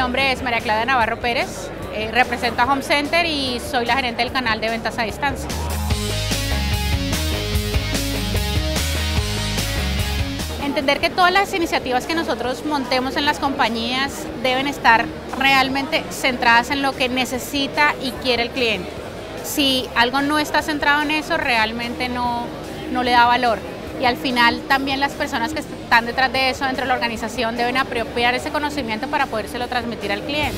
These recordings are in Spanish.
nombre es María Claudia Navarro Pérez, represento a Home Center y soy la gerente del canal de ventas a distancia. Entender que todas las iniciativas que nosotros montemos en las compañías deben estar realmente centradas en lo que necesita y quiere el cliente. Si algo no está centrado en eso, realmente no le da valor. Y al final también las personas que están detrás de eso dentro de la organización deben apropiar ese conocimiento para podérselo transmitir al cliente.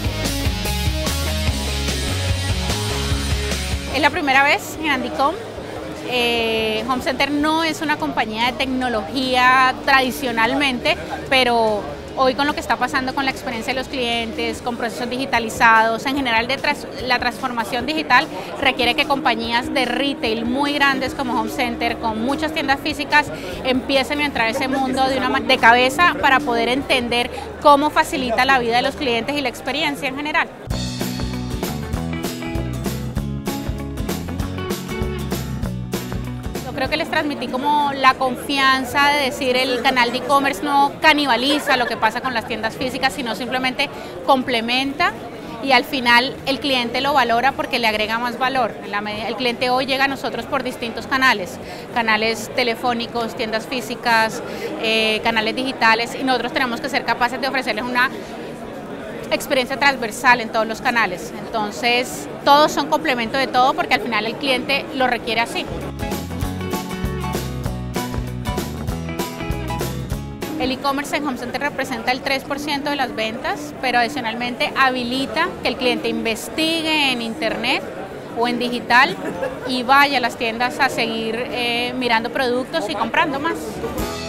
Es la primera vez en Andicom. Home Center no es una compañía de tecnología tradicionalmente, pero hoy con lo que está pasando con la experiencia de los clientes, con procesos digitalizados, en general la transformación digital requiere que compañías de retail muy grandes como Home Center, con muchas tiendas físicas, empiecen a entrar a ese mundo de cabeza para poder entender cómo facilita la vida de los clientes y la experiencia en general. Creo que les transmití como la confianza de decir el canal de e-commerce no canibaliza lo que pasa con las tiendas físicas, sino simplemente complementa y al final el cliente lo valora porque le agrega más valor. El cliente hoy llega a nosotros por distintos canales telefónicos, tiendas físicas, canales digitales, y nosotros tenemos que ser capaces de ofrecerles una experiencia transversal en todos los canales. Entonces, todos son complemento de todo porque al final el cliente lo requiere así. El e-commerce en Home Center representa el 3% de las ventas, pero adicionalmente habilita que el cliente investigue en internet o en digital y vaya a las tiendas a seguir mirando productos y comprando más.